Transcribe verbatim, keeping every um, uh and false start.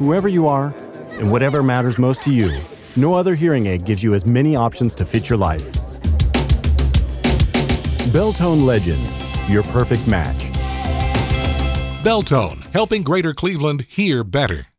Whoever you are, and whatever matters most to you, no other hearing aid gives you as many options to fit your life. Beltone Legend, your perfect match. Beltone, helping Greater Cleveland hear better.